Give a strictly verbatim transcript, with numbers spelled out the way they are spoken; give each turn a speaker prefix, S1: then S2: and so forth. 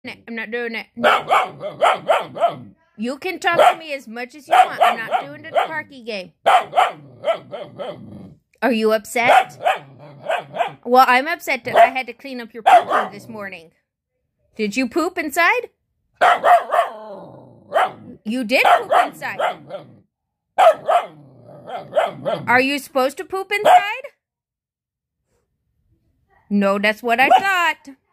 S1: I'm not doing it. You can talk to me as much as you want. I'm not doing the Parky game. Are you upset? Well, I'm upset that I had to clean up your poop this morning. Did you poop inside? You did poop inside. Are you supposed to poop inside? No, that's what I thought.